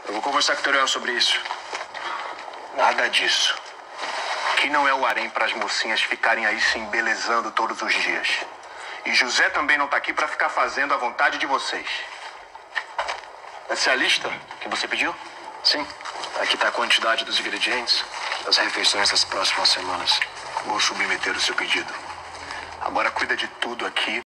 Eu vou conversar com o Teruel sobre isso. Nada disso. Aqui não é o harém para as mocinhas ficarem aí se embelezando todos os dias. E José também não tá aqui para ficar fazendo a vontade de vocês. Essa é a lista que você pediu? Sim. Aqui tá a quantidade dos ingredientes das refeições das próximas semanas. Vou submeter o seu pedido. Agora cuida de tudo aqui